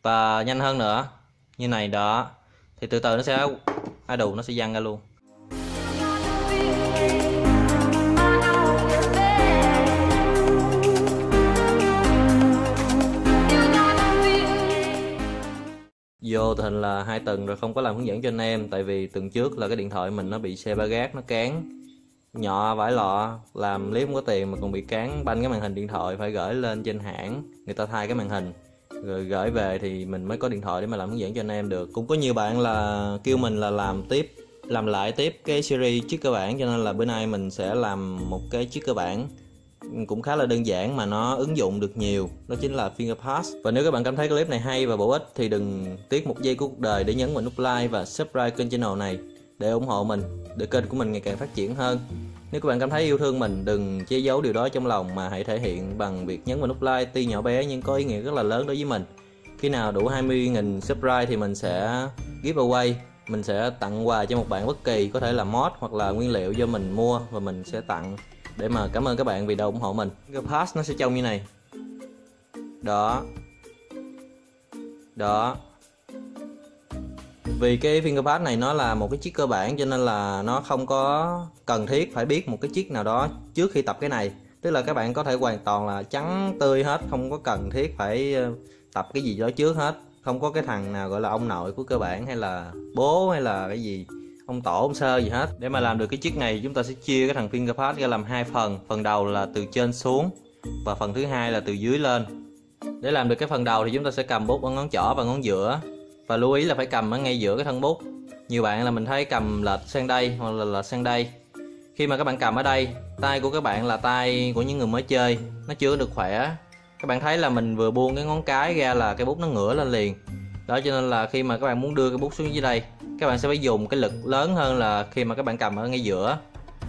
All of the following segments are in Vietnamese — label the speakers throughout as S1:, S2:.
S1: và nhanh hơn nữa như này đó, thì từ từ nó sẽ nó sẽ văng ra luôn. Vô tình là 2 tuần rồi không có làm hướng dẫn cho anh em, tại vì tuần trước là cái điện thoại mình nó bị xe ba gác nó cán nhọ vải lọ, làm clip không có tiền mà còn bị cán banh cái màn hình điện thoại, phải gửi lên trên hãng người ta thay cái màn hình rồi gửi về thì mình mới có điện thoại để mà làm hướng dẫn cho anh em được. Cũng có nhiều bạn là kêu mình là làm lại tiếp cái series chiếc cơ bản, cho nên là bữa nay mình sẽ làm một cái chiếc cơ bản cũng khá là đơn giản mà nó ứng dụng được nhiều, đó chính là Fingerpass. Và nếu các bạn cảm thấy clip này hay và bổ ích thì đừng tiếc một giây của cuộc đời để nhấn vào nút like và subscribe kênh channel này để ủng hộ mình, để kênh của mình ngày càng phát triển hơn. Nếu các bạn cảm thấy yêu thương mình, đừng che giấu điều đó trong lòng mà hãy thể hiện bằng việc nhấn vào nút like, tuy nhỏ bé nhưng có ý nghĩa rất là lớn đối với mình. Khi nào đủ 20.000 subscribe thì mình sẽ giveaway, mình sẽ tặng quà cho một bạn bất kỳ, có thể là mod hoặc là nguyên liệu do mình mua và mình sẽ tặng để mà cảm ơn các bạn vì đã ủng hộ mình. Fingerpass nó sẽ trông như này. Đó. Đó. Vì cái Fingerpass này nó là một cái chiếc cơ bản cho nên là nó không có cần thiết phải biết một cái chiếc nào đó trước khi tập cái này. Tức là các bạn có thể hoàn toàn là trắng tươi hết, không có cần thiết phải tập cái gì đó trước hết. Không có cái thằng nào gọi là ông nội của cơ bản hay là bố hay là cái gì, ông tổ ông sơ gì hết. Để mà làm được cái chiếc này chúng ta sẽ chia cái thằng Fingerpass ra làm 2 phần. Phần đầu là từ trên xuống và phần thứ hai là từ dưới lên. Để làm được cái phần đầu thì chúng ta sẽ cầm bút ở ngón trỏ và ngón giữa, và lưu ý là phải cầm ở ngay giữa cái thân bút. Nhiều bạn là mình thấy cầm lệch sang đây hoặc là lệch sang đây. Khi mà các bạn cầm ở đây, tay của các bạn là tay của những người mới chơi, nó chưa được khỏe. Các bạn thấy là mình vừa buông cái ngón cái ra là cái bút nó ngửa lên liền. Đó, cho nên là khi mà các bạn muốn đưa cái bút xuống dưới đây, các bạn sẽ phải dùng cái lực lớn hơn là khi mà các bạn cầm ở ngay giữa.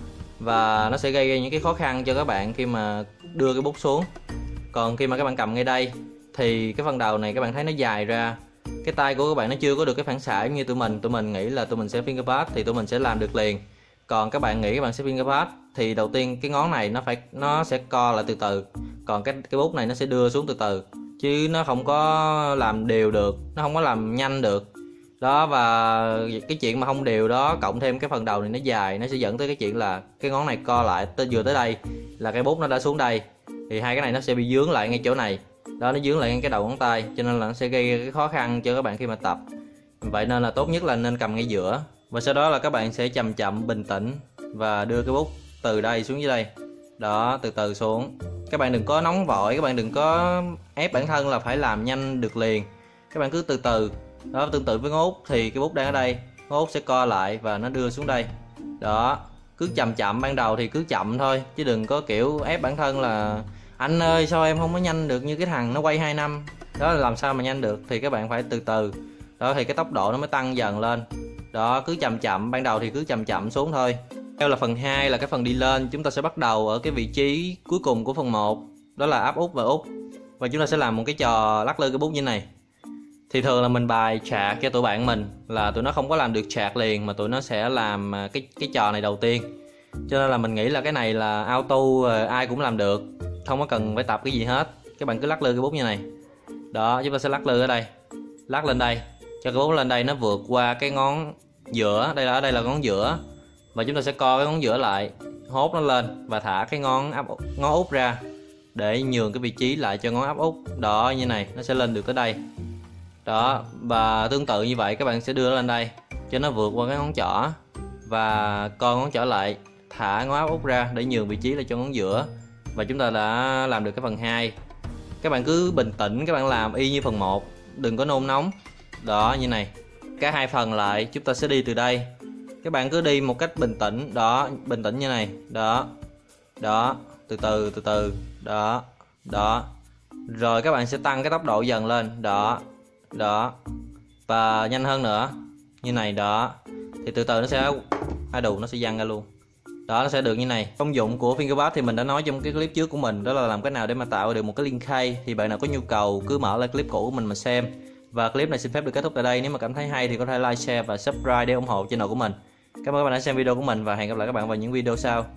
S1: Và nó sẽ gây ra những cái khó khăn cho các bạn khi mà đưa cái bút xuống. Còn khi mà các bạn cầm ngay đây thì cái phần đầu này các bạn thấy nó dài ra. Cái tay của các bạn nó chưa có được cái phản xạ như tụi mình nghĩ là tụi mình sẽ Fingerpass thì tụi mình sẽ làm được liền. Còn các bạn nghĩ các bạn sẽ Fingerpass thì đầu tiên cái ngón này nó sẽ co lại từ từ, còn cái bút này nó sẽ đưa xuống từ từ, chứ nó không có làm đều được, nó không có làm nhanh được. Đó, và cái chuyện mà không đều đó cộng thêm cái phần đầu này nó dài, nó sẽ dẫn tới cái chuyện là cái ngón này co lại vừa tới đây là cái bút nó đã xuống đây, thì hai cái này nó sẽ bị dướng lại ngay chỗ này. Đó, nó dướng lại ngay cái đầu ngón tay, cho nên là nó sẽ gây cái khó khăn cho các bạn khi mà tập. Vậy nên là tốt nhất là nên cầm ngay giữa, và sau đó là các bạn sẽ chậm chậm bình tĩnh và đưa cái bút từ đây xuống dưới đây. Đó, từ từ xuống. Các bạn đừng có nóng vội, các bạn đừng có ép bản thân là phải làm nhanh được liền. Các bạn cứ từ từ. Đó, tương tự với ngón út thì cái bút đang ở đây, ngón út sẽ co lại và nó đưa xuống đây. Đó, cứ chậm chậm, ban đầu thì cứ chậm thôi, chứ đừng có kiểu ép bản thân là anh ơi sao em không có nhanh được như cái thằng nó quay 2 năm. Đó, là làm sao mà nhanh được, thì các bạn phải từ từ. Đó, thì cái tốc độ nó mới tăng dần lên. Đó, cứ chậm chậm, ban đầu thì cứ chậm chậm xuống thôi. Theo là phần 2 là cái phần đi lên, chúng ta sẽ bắt đầu ở cái vị trí cuối cùng của phần 1, đó là áp út và út. Và chúng ta sẽ làm một cái trò lắc lư cái bút như này. Thì thường là mình bài chạc cho tụi bạn mình là tụi nó không có làm được chạc liền, mà tụi nó sẽ làm cái trò này đầu tiên. Cho nên là mình nghĩ là cái này là auto, ai cũng làm được, không có cần phải tập cái gì hết. Các bạn cứ lắc lư cái bút như này. Đó, chúng ta sẽ lắc lư ở đây, lắc lên đây, cho cái bút lên đây nó vượt qua cái ngón giữa, ở đây là ngón giữa, và chúng ta sẽ co cái ngón giữa lại, hốt nó lên và thả cái ngón út ra để nhường cái vị trí lại cho ngón áp út. Đó, như này nó sẽ lên được tới đây. Đó, và tương tự như vậy các bạn sẽ đưa nó lên đây cho nó vượt qua cái ngón trỏ, và co ngón trỏ lại, thả ngón áp út ra để nhường vị trí lại cho ngón giữa. Và chúng ta đã làm được cái phần 2. Các bạn cứ bình tĩnh, các bạn làm y như phần 1, đừng có nôn nóng. Đó, như này. Cả 2 phần lại chúng ta sẽ đi từ đây. Các bạn cứ đi một cách bình tĩnh. Đó, bình tĩnh như này. Đó. Đó, từ từ. Đó. Đó. Rồi các bạn sẽ tăng cái tốc độ dần lên. Đó. Đó. Và nhanh hơn nữa. Như này. Đó. Thì từ từ nó sẽ nó sẽ văng ra luôn. Đó, nó sẽ được như này. Công dụng của Fingerpass thì mình đã nói trong cái clip trước của mình, đó là làm cái nào để mà tạo được một cái link key. Thì bạn nào có nhu cầu cứ mở lại clip cũ của mình mà xem. Và clip này xin phép được kết thúc tại đây. Nếu mà cảm thấy hay thì có thể like, share và subscribe để ủng hộ channel của mình. Cảm ơn các bạn đã xem video của mình và hẹn gặp lại các bạn vào những video sau.